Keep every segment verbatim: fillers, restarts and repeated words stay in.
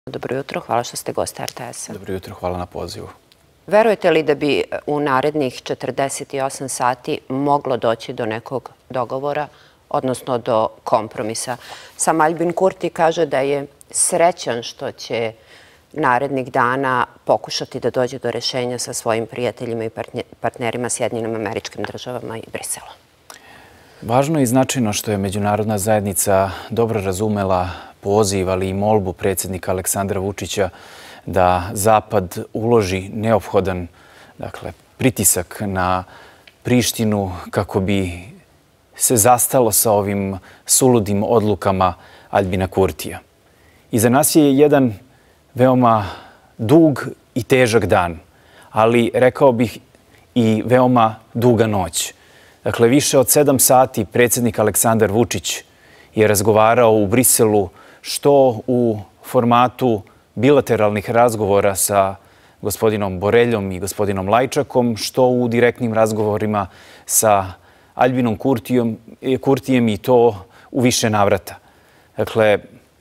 Dobro jutro, hvala što ste gost R T S-a. Dobro jutro, hvala na pozivu. Verujete li da bi u narednih četrdeset osam sati moglo doći do nekog dogovora, odnosno do kompromisa? Sam Aljbin Kurti kaže da je srećan što će narednih dana pokušati da dođe do rešenja sa svojim prijateljima i partnerima Sjedinjenim Američkim Državama i Briselom. Važno je i značajno što je međunarodna zajednica dobro razumela poziv, ali i molbu predsjednika Aleksandra Vučića da Zapad uloži neophodan, dakle, pritisak na Prištinu kako bi se zastalo sa ovim suludim odlukama Aljbina Kurtija. Iza nas je jedan veoma dug i težak dan, ali rekao bih i veoma duga noć. Dakle, više od sedam sati predsjednik Aleksandar Vučić je razgovarao u Briselu, što u formatu bilateralnih razgovora sa gospodinom Boreljom i gospodinom Lajčakom, što u direktnim razgovorima sa Aljbinom Kurtijem i to u više navrata. Dakle,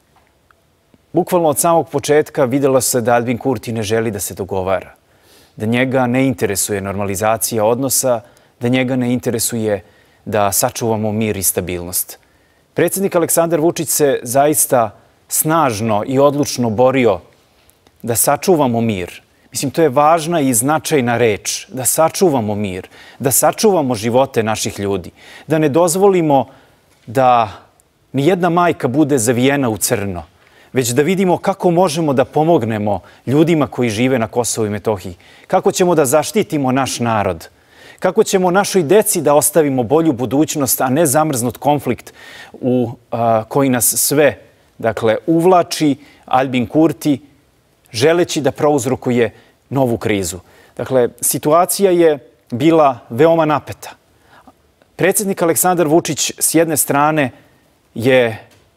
bukvalno od samog početka vidjelo se da Aljbin Kurti ne želi da se dogovara, da njega ne interesuje normalizacija odnosa, da njega ne interesuje da sačuvamo mir i stabilnost. Predsjednik Aleksandar Vučić se zaista snažno i odlučno borio da sačuvamo mir. Mislim, to je važna i značajna reč, da sačuvamo mir, da sačuvamo živote naših ljudi, da ne dozvolimo da nijedna majka bude zavijena u crno, već da vidimo kako možemo da pomognemo ljudima koji žive na Kosovu i Metohiji, kako ćemo da zaštitimo naš narod, kako ćemo našoj deci da ostavimo bolju budućnost, a ne zamrznut konflikt u a, koji nas sve, dakle, uvlači Aljbin Kurti, želeći da prouzrokuje novu krizu. Dakle, situacija je bila veoma napeta. Predsjednik Aleksandar Vučić s jedne strane je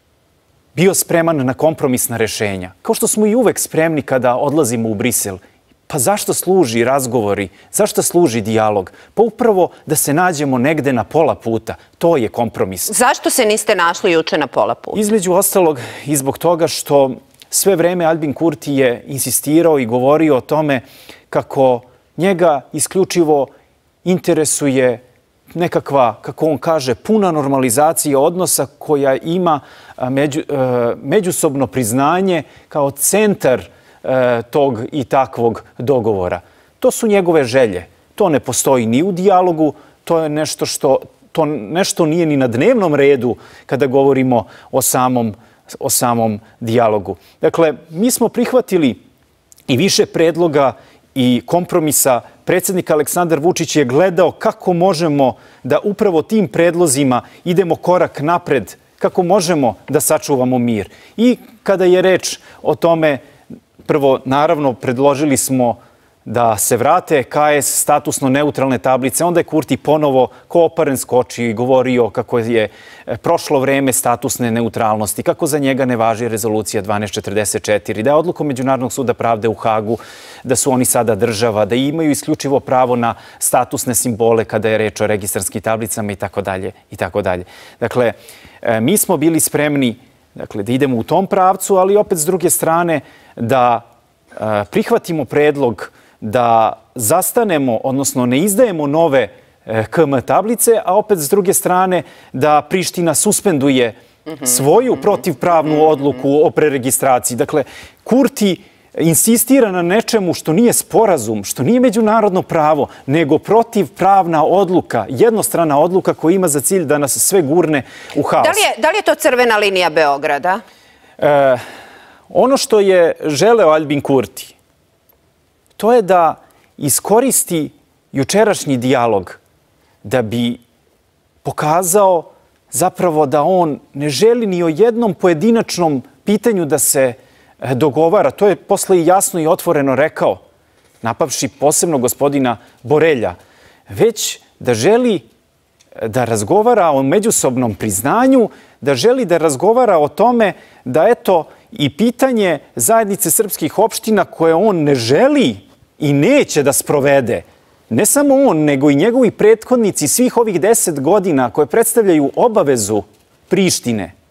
bio spreman na kompromisna rešenja, kao što smo i uvek spremni kada odlazimo u Brisel. Pa zašto služi razgovori? Zašto služi dijalog? Pa upravo da se nađemo negde na pola puta. To je kompromis. Zašto se niste našli juče na pola puta? Između ostalog i zbog toga što sve vreme Aljbin Kurti je insistirao i govorio o tome kako njega isključivo interesuje nekakva, kako on kaže, puna normalizacija odnosa koja ima među, međusobno priznanje kao centar tog i takvog dogovora. To su njegove želje. To ne postoji ni u dijalogu, to je nešto što to nešto nije ni na dnevnom redu kada govorimo o samom, o samom dijalogu. Dakle, mi smo prihvatili i više predloga i kompromisa. Predsjednik Aleksandar Vučić je gledao kako možemo da upravo tim predlozima idemo korak napred, kako možemo da sačuvamo mir. I kada je reč o tome, prvo, naravno, predložili smo da se vrate K S statusno neutralne tablice. Onda je Kurti ponovo ko oparen skočio i govorio kako je prošlo vreme statusne neutralnosti, kako za njega ne važi rezolucija dvanaest četrdeset četiri, da je odlukom Međunarodnog suda pravde u Hagu, da su oni sada država, da imaju isključivo pravo na statusne simbole kada je reč o registarskim tablicama i tako dalje i tako dalje. Dakle, mi smo bili spremni, dakle, da idemo u tom pravcu, ali opet s druge strane da prihvatimo predlog da zastanemo, odnosno ne izdajemo nove K M tablice, a opet s druge strane da Priština suspenduje svoju protivpravnu odluku o preregistraciji. Dakle, Kurti insistira na nečemu što nije sporazum, što nije međunarodno pravo, nego protivpravna odluka, jednostrana odluka koja ima za cilj da nas sve gurne u haos. Da li je, da li je to crvena linija Beograda? E, ono što je želeo Aljbin Kurti, to je da iskoristi jučerašnji dijalog da bi pokazao zapravo da on ne želi ni o jednom pojedinačnom pitanju da se dogovara. To je posle i jasno i otvoreno rekao, napavši posebno gospodina Borelja, već da želi da razgovara o međusobnom priznanju, da želi da razgovara o tome da, eto, i pitanje zajednice srpskih opština koje on ne želi i neće da sprovede, ne samo on, nego i njegovi prethodnici svih ovih deset godina koje predstavljaju obavezu Prištine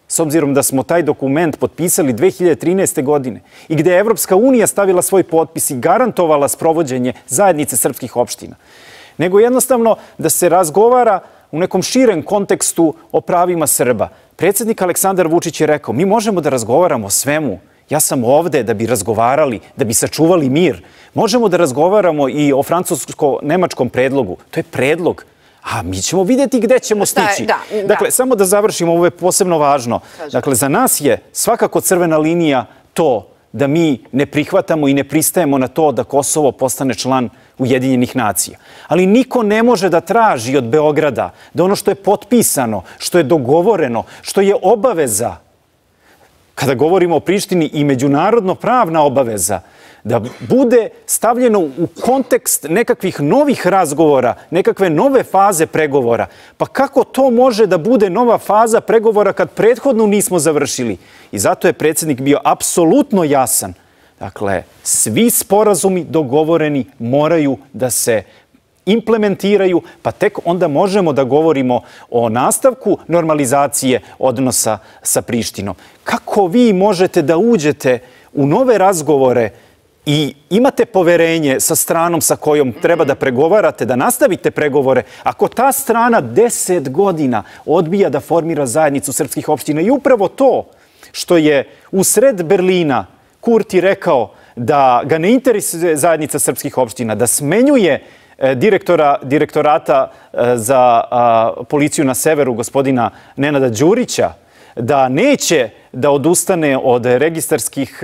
s obzirom da smo taj dokument potpisali dve hiljade trinaeste. godine i gde je Evropska unija stavila svoj potpis i garantovala sprovođenje zajednice srpskih opština, nego jednostavno da se razgovara u nekom širem kontekstu o pravima Srba. Predsjednik Aleksandar Vučić je rekao, mi možemo da razgovaramo o svemu. Ja sam ovde da bi razgovarali, da bi sačuvali mir. Možemo da razgovaramo i o francusko-nemačkom predlogu. To je predlog. A mi ćemo vidjeti gde ćemo stići. Dakle, samo da završimo, ovo je posebno važno. Dakle, za nas je svakako crvena linija to da mi ne prihvatamo i ne pristajemo na to da Kosovo postane član Ujedinjenih nacija. Ali niko ne može da traži od Beograda da ono što je potpisano, što je dogovoreno, što je obaveza, kada govorimo o Prištini i međunarodno pravna obaveza, da bude stavljeno u kontekst nekakvih novih razgovora, nekakve nove faze pregovora. Pa kako to može da bude nova faza pregovora kad prethodno nismo završili? I zato je predsjednik bio apsolutno jasan. Dakle, svi sporazumi dogovoreni moraju da se implementiraju, pa tek onda možemo da govorimo o nastavku normalizacije odnosa sa Prištinom. Kako vi možete da uđete u nove razgovore i imate poverenje sa stranom sa kojom treba da pregovarate, da nastavite pregovore, ako ta strana deset godina odbija da formira zajednicu srpskih opština? I upravo to što je u sred Berlina Kurti rekao da ga ne interesuje zajednica srpskih opština, da smenjuje direktora direktorata za policiju na severu, gospodina Nenada Đurića, da neće da odustane od registarskih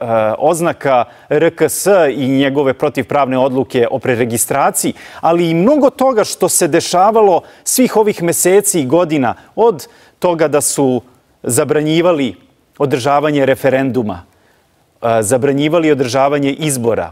oznaka R K S i njegove protivpravne odluke o preregistraciji, ali i mnogo toga što se dešavalo svih ovih meseci i godina, od toga da su zabranjivali održavanje referenduma, zabranjivali održavanje izbora,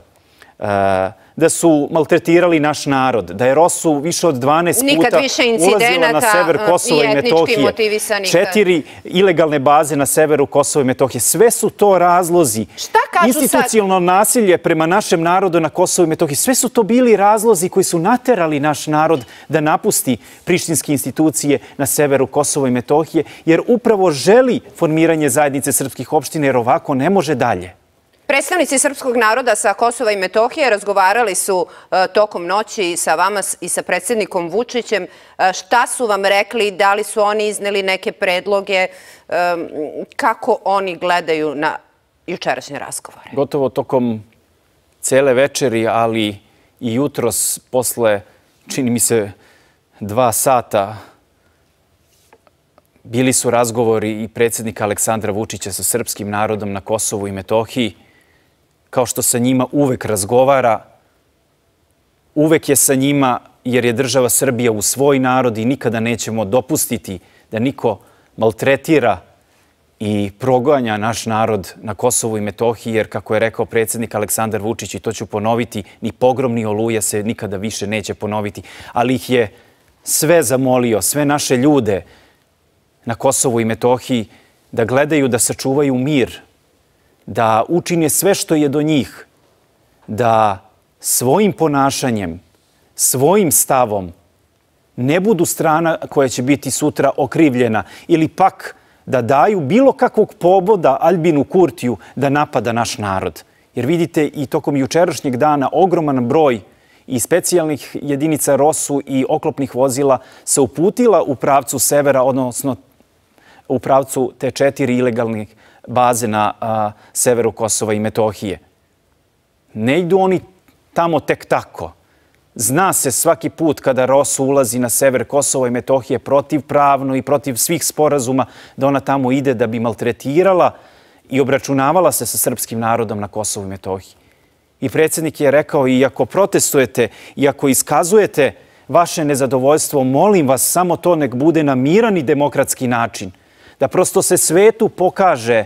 da su maltretirali naš narod, da je ROSU više od dvanaest puta ulazila na sever Kosova i Metohije, četiri ilegalne baze na severu Kosova i Metohije. Sve su to razlozi. Institucionalno nasilje prema našem narodu na Kosovu i Metohiji, sve su to bili razlozi koji su naterali naš narod da napusti prištinske institucije na severu Kosova i Metohije, jer upravo želi formiranje zajednice srpskih opština, jer ovako ne može dalje. Predstavnici srpskog naroda sa Kosova i Metohije razgovarali su tokom noći sa vama i sa predsjednikom Vučićem. Šta su vam rekli? Da li su oni izneli neke predloge? Kako oni gledaju na jučerašnje razgovore? Gotovo tokom cele večeri, ali i jutros posle, čini mi se, dva sata, bili su razgovori i predsjednika Aleksandra Vučića sa srpskim narodom na Kosovu i Metohiji. Kao što sa njima uvek razgovara, uvek je sa njima jer je država Srbija u svoj narod i nikada nećemo dopustiti da niko maltretira i proganja naš narod na Kosovu i Metohiji, jer kako je rekao predsjednik Aleksandar Vučić, i to ću ponoviti, ni pogrom ni oluja se nikada više neće ponoviti, ali ih je sve zamolio, sve naše ljude na Kosovu i Metohiji da gledaju da sačuvaju mir, da učine sve što je do njih, da svojim ponašanjem, svojim stavom ne budu strana koja će biti sutra okrivljena ili pak da daju bilo kakvog poboda Aljbinu Kurtiju da napada naš narod. Jer vidite, i tokom jučerašnjeg dana ogroman broj i specijalnih jedinica ROSU i oklopnih vozila se uputila u pravcu severa, odnosno u pravcu te četiri ilegalnih baze na a, severu Kosova i Metohije. Ne idu oni tamo tek tako. Zna se svaki put kada ROSU ulazi na sever Kosova i Metohije protivpravno i protiv svih sporazuma da ona tamo ide da bi maltretirala i obračunavala se sa srpskim narodom na Kosovu i Metohiji. I predsjednik je rekao, i ako protestujete, i ako iskazujete vaše nezadovoljstvo, molim vas, samo to nek bude na miran i demokratski način. Da prosto se svetu pokaže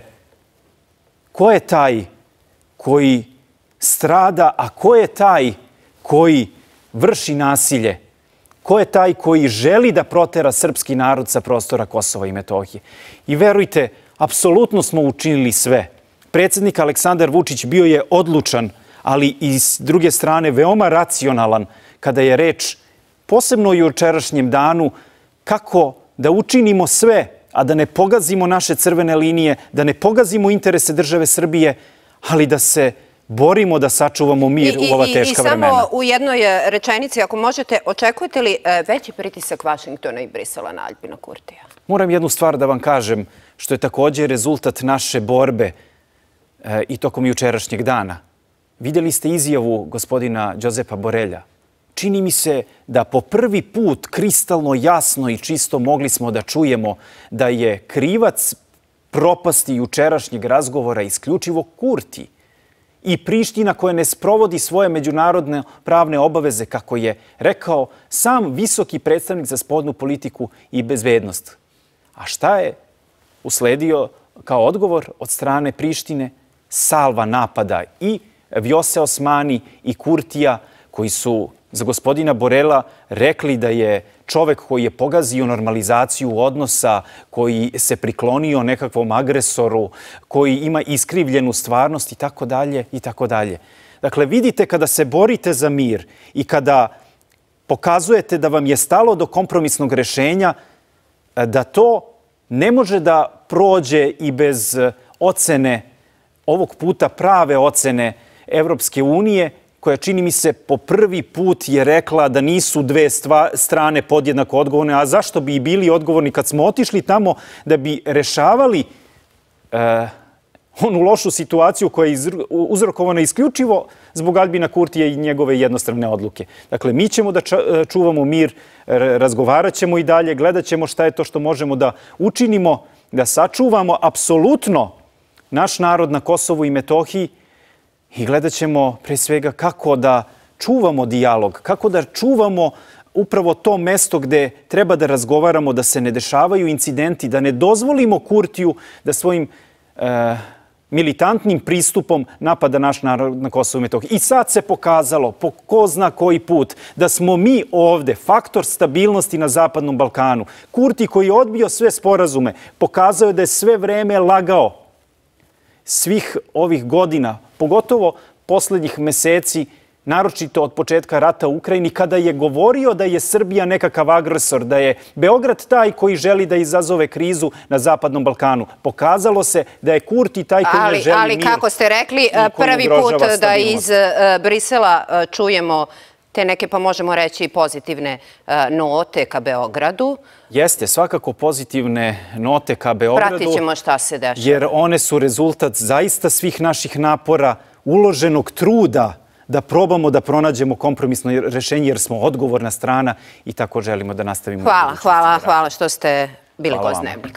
ko je taj koji strada, a ko je taj koji vrši nasilje, ko je taj koji želi da protera srpski narod sa prostora Kosova i Metohije. I verujte, apsolutno smo učinili sve. Predsjednik Aleksandar Vučić bio je odlučan, ali i s druge strane veoma racionalan kada je reč, posebno u jučerašnjem danu, kako da učinimo sve, a da ne pogazimo naše crvene linije, da ne pogazimo interese države Srbije, ali da se borimo da sačuvamo mir u ova teška vremena. I samo u jednoj rečenici, ako možete, očekujete li veći pritisak Vašingtona i Brisela na Aljbina Kurtija? Moram jednu stvar da vam kažem, što je također rezultat naše borbe i tokom jučerašnjeg dana. Vidjeli ste izjavu gospodina Đozepa Borelja. Čini mi se da po prvi put kristalno jasno i čisto mogli smo da čujemo da je krivac propasti jučerašnjeg razgovora isključivo Kurti i Priština koja ne sprovodi svoje međunarodne pravne obaveze, kako je rekao sam visoki predstavnik za spoljnu politiku i bezbednost. A šta je usledio kao odgovor od strane Prištine? Salva napada i Vjose Osmani i Kurtija, koji su za gospodina Borela rekli da je čovek koji je pogazio normalizaciju odnosa, koji se priklonio nekakvom agresoru, koji ima iskrivljenu stvarnost i tako dalje i tako dalje. Dakle, vidite kada se borite za mir i kada pokazujete da vam je stalo do kompromisnog rešenja, da to ne može da prođe i bez ocene, ovog puta prave ocene Evropske unije, koja čini mi se po prvi put je rekla da nisu dve strane podjednako odgovorne. A zašto bi i bili odgovorni kad smo otišli tamo da bi rešavali onu lošu situaciju koja je uzrokovana isključivo zbog Aljbina Kurtija i njegove jednostrane odluke. Dakle, mi ćemo da čuvamo mir, razgovarat ćemo i dalje, gledat ćemo šta je to što možemo da učinimo, da sačuvamo apsolutno naš narod na Kosovu i Metohiji i gledat ćemo pre svega kako da čuvamo dijalog, kako da čuvamo upravo to mesto gde treba da razgovaramo, da se ne dešavaju incidenti, da ne dozvolimo Kurtiju da svojim militantnim pristupom napada naš narod na Kosovu i Metohiji. I sad se pokazalo, po ko zna koji put, da smo mi ovde faktor stabilnosti na Zapadnom Balkanu. Kurti koji je odbio sve sporazume, pokazao je da je sve vreme lagao svih ovih godina, pogotovo poslednjih meseci, naročito od početka rata u Ukrajini, kada je govorio da je Srbija nekakav agresor, da je Beograd taj koji želi da izazove krizu na Zapadnom Balkanu. Pokazalo se da je Kurti taj koji ne želi mir. Ali kako ste rekli, prvi put da iz Brisela čujemo te neke, pa možemo reći, pozitivne note ka Beogradu. Jeste, svakako pozitivne note ka Beogradu. Pratit ćemo šta se dešava. Jer one su rezultat zaista svih naših napora, uloženog truda da probamo da pronađemo kompromisno rešenje, jer smo odgovorna strana i tako želimo da nastavimo. Hvala, hvala, hvala što ste bili gost Dnevnika.